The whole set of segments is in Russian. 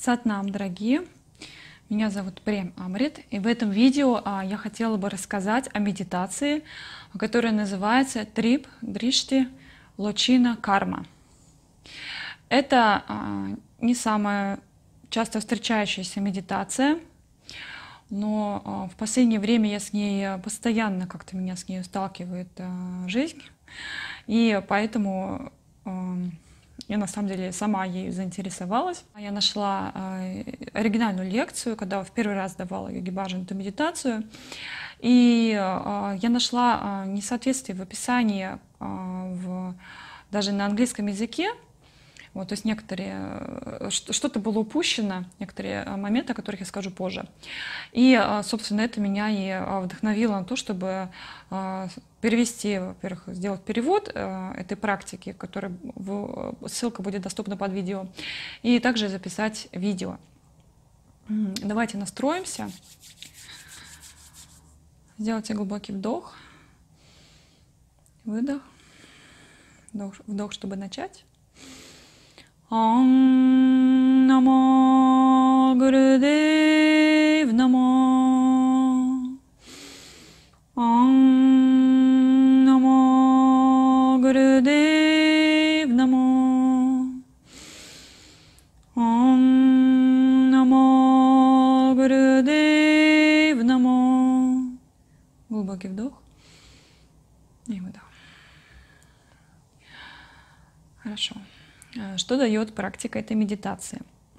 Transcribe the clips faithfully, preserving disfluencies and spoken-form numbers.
Сатнам, дорогие! Меня зовут Прем Амрит, и в этом видео а, я хотела бы рассказать о медитации, которая называется Трип Дришти Лочина Карма. Это а, не самая часто встречающаяся медитация, но а, в последнее время я с ней постоянно, как-то меня с ней сталкивает а, жизнь, и поэтому а, я на самом деле сама ею заинтересовалась. Я нашла э, оригинальную лекцию, когда в первый раз давала Йоги Баджан эту медитацию. И э, я нашла э, несоответствие в описании э, в, даже на английском языке. Вот, то есть некоторые, что-то было упущено, некоторые моменты, о которых я скажу позже. И, собственно, это меня и вдохновило на то, чтобы перевести, во-первых, сделать перевод этой практики, которая, ссылка будет доступна под видео, и также записать видео. Давайте настроимся. Сделайте глубокий вдох, выдох, вдох, вдох, чтобы начать. Ом намо Гурудев намо. Ом намо Гурудев намо. Ом намо Гурудев намо. Глубокий вдох и выдох. Хорошо. Что дает практика этой медитации?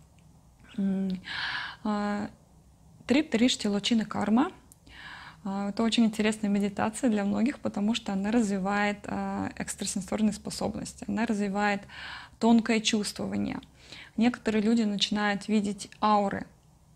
Трип Дришти Лочина Карма. Это очень интересная медитация для многих, потому что она развивает экстрасенсорные способности, она развивает тонкое чувствование. Некоторые люди начинают видеть ауры.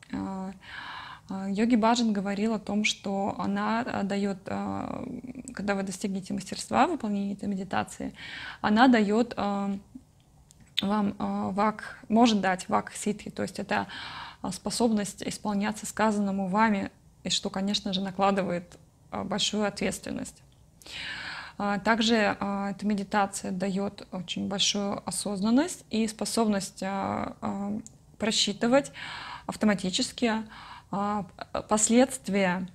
Йоги Баджан говорил о том, что она дает, когда вы достигнете мастерства выполнения этой медитации, она дает вам вак, может дать вак ситхи, то есть это способность исполняться сказанному вами, и что, конечно же, накладывает большую ответственность. Также эта медитация дает очень большую осознанность и способность просчитывать автоматически последствия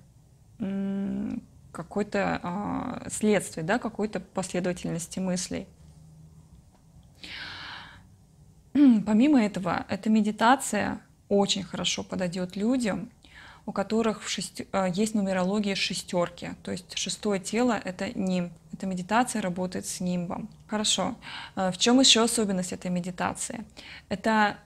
какой-то следствия, да, какой-то последовательности мыслей. Помимо этого, эта медитация очень хорошо подойдет людям, у которых в шести, есть нумерология шестерки, то есть шестое тело — это нимб. Эта медитация работает с нимбом. Хорошо. В чем еще особенность этой медитации? Это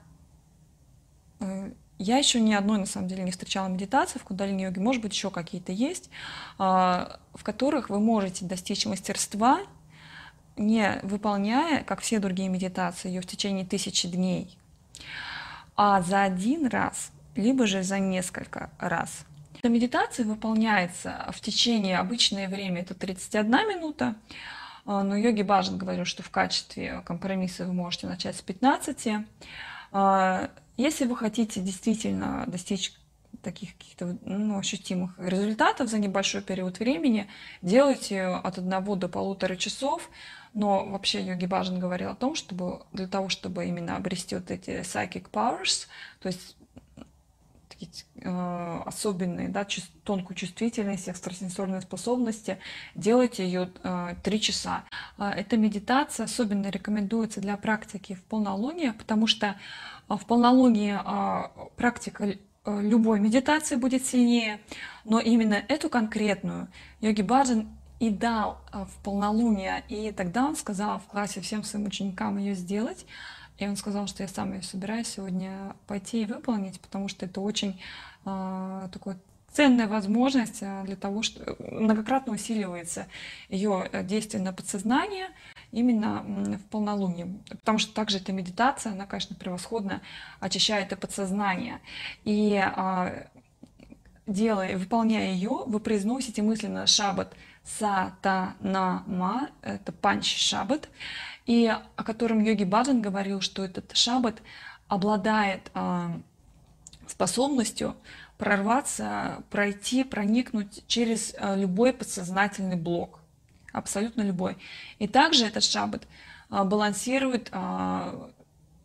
я еще ни одной, на самом деле, не встречала медитации в кундалини-йоге, может быть, еще какие-то есть, в которых вы можете достичь мастерства, не выполняя, как все другие медитации, ее в течение тысячи дней, а за один раз, либо же за несколько раз. Эта медитация выполняется в течение, обычное время это тридцать одна минута, но Йоги Баджан говорил, что в качестве компромисса вы можете начать с пятнадцати. Если вы хотите действительно достичь таких каких-то ну, ощутимых результатов за небольшой период времени, делайте от одного до полутора часов. Но вообще Йоги Баджан говорил о том, чтобы для того, чтобы именно обрести вот эти psychic powers, то есть такие, э, особенные, да, чувств, тонкую чувствительность, экстрасенсорные способности, делайте ее э, три часа. Эта медитация особенно рекомендуется для практики в полнолуние, потому что в полнолуние э, практика любой медитации будет сильнее, но именно эту конкретную Йоги Баджан и дал в полнолуние, и тогда он сказал в классе всем своим ученикам ее сделать, и он сказал, что я сам ее собираюсь сегодня пойти и выполнить, потому что это очень э, такая ценная возможность для того, что многократно усиливается ее действие на подсознание именно в полнолуние, потому что также эта медитация, она, конечно, превосходно очищает и подсознание, и э, делая, выполняя ее, вы произносите мысленно шаббат Сатанама, это панчи шаббат, и о котором Йоги Баджан говорил, что этот шаббат обладает э, способностью прорваться, пройти, проникнуть через э, любой подсознательный блок, абсолютно любой. И также этот шаббат э, балансирует э,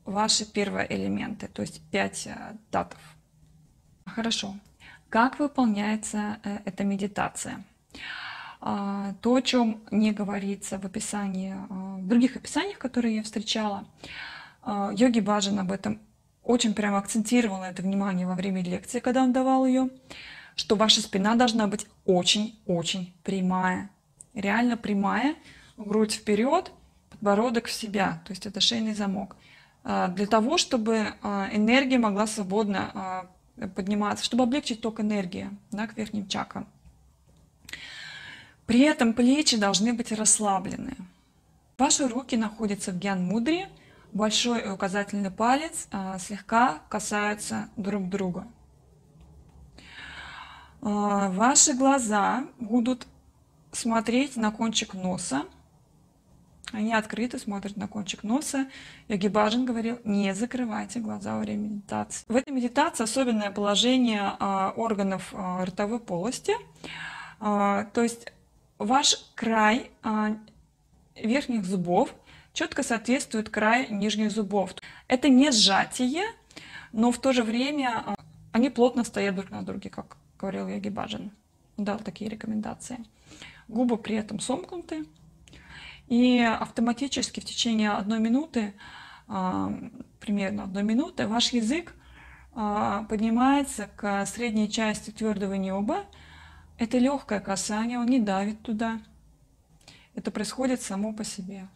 ваши первые элементы, то есть пять татов. Хорошо. Как выполняется эта медитация? То, о чем не говорится в описании, в других описаниях, которые я встречала, Йоги Баджан об этом очень прямо акцентировал на это внимание во время лекции, когда он давал ее, что ваша спина должна быть очень-очень прямая, реально прямая, грудь вперед, подбородок в себя, то есть это шейный замок, для того, чтобы энергия могла свободно подниматься, чтобы облегчить ток энергии, да, к верхним чакрам. При этом плечи должны быть расслаблены. Ваши руки находятся в гьян-мудре, большой и указательный палец а, слегка касаются друг друга. А, ваши глаза будут смотреть на кончик носа. Они открыты, смотрят на кончик носа. Йоги Баджан говорил, не закрывайте глаза во время медитации. В этой медитации особенное положение а, органов а, ротовой полости. А, то есть ваш край а, верхних зубов четко соответствует краю нижних зубов. Это не сжатие, но в то же время а, они плотно стоят друг на друге, как говорил Йоги Баджан. Дал такие рекомендации. Губы при этом сомкнуты. И автоматически в течение одной минуты, а, примерно одной минуты, ваш язык а, поднимается к средней части твердого неба. Это легкое касание, он не давит туда. Это происходит само по себе.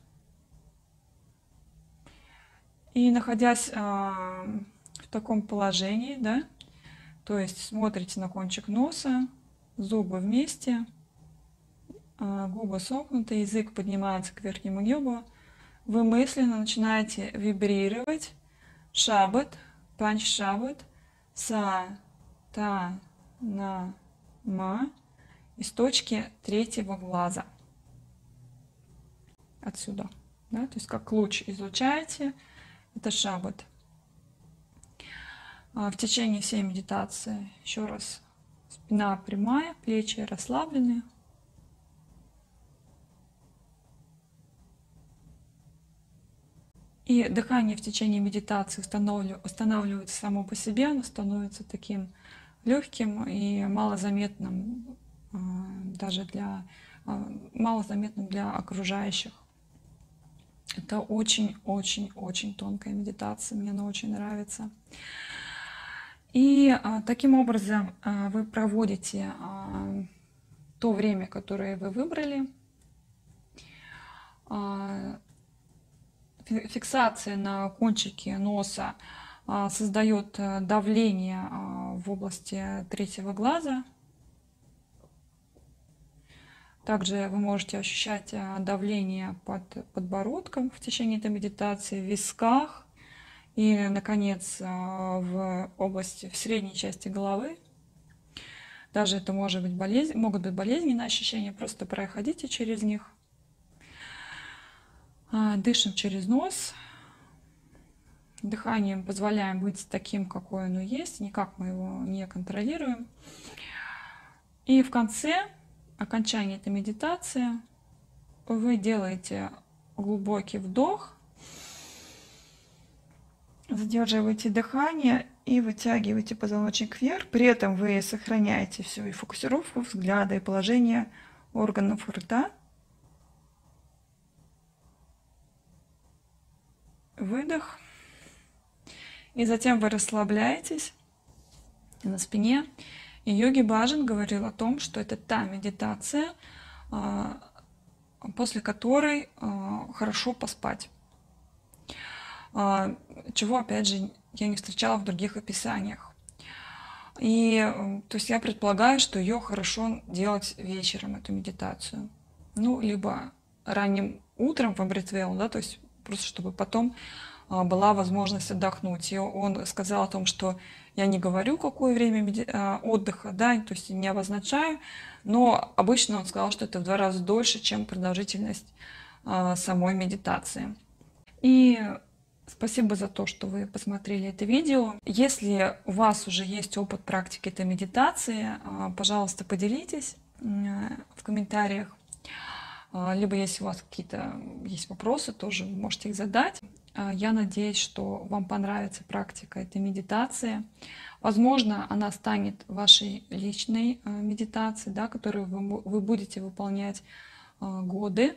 И находясь а, в таком положении, да, то есть смотрите на кончик носа, зубы вместе, а, губы сомкнуты, язык поднимается к верхнему небу, вы мысленно начинаете вибрировать шаббат, панч шаббат, са, та, на, ма из точки третьего глаза. Отсюда. Да? То есть как луч излучаете, это шаббат. В течение всей медитации еще раз спина прямая, плечи расслаблены. И дыхание в течение медитации устанавливается само по себе, оно становится таким легким и малозаметным даже для, малозаметным для окружающих. Это очень-очень-очень тонкая медитация, мне она очень нравится. И а, таким образом а, вы проводите а, то время, которое вы выбрали. А, фиксация на кончике носа а, создает давление а, в области третьего глаза. Также вы можете ощущать давление под подбородком в течение этой медитации, в висках и, наконец, в области, в средней части головы. Даже это может быть болезнь, могут быть болезненные ощущения, просто проходите через них. Дышим через нос. Дыханием позволяем быть таким, какое оно есть, никак мы его не контролируем. И в конце окончания этой медитации вы делаете глубокий вдох, задерживаете дыхание и вытягиваете позвоночник вверх. При этом вы сохраняете всю и фокусировку взгляда, и положение органов рта. Выдох. И затем вы расслабляетесь на спине. И Йоги Баджан говорил о том, что это та медитация, после которой хорошо поспать. Чего, опять же, я не встречала в других описаниях. И то есть я предполагаю, что ее хорошо делать вечером, эту медитацию. Ну, либо ранним утром в Амритвелу, да, то есть просто чтобы потом была возможность отдохнуть. И он сказал о том, что я не говорю, какое время отдыха, да, то есть не обозначаю, но обычно он сказал, что это в два раза дольше, чем продолжительность самой медитации. И спасибо за то, что вы посмотрели это видео. Если у вас уже есть опыт практики этой медитации, пожалуйста, поделитесь в комментариях. Либо если у вас какие-то есть вопросы, тоже вы можете их задать. Я надеюсь, что вам понравится практика этой медитации. Возможно, она станет вашей личной медитацией, да, которую вы, вы будете выполнять годы,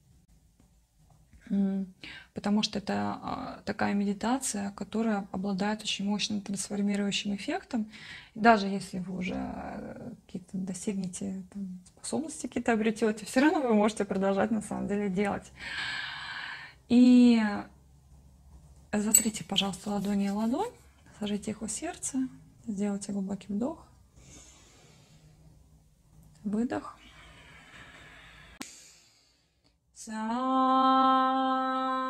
потому что это такая медитация, которая обладает очень мощным трансформирующим эффектом. И даже если вы уже какие-то достигнете там, способности какие-то обретете, все равно вы можете продолжать на самом деле делать. И затрите, пожалуйста, ладони и ладонь, сложите их у сердца, сделайте глубокий вдох, выдох. Sa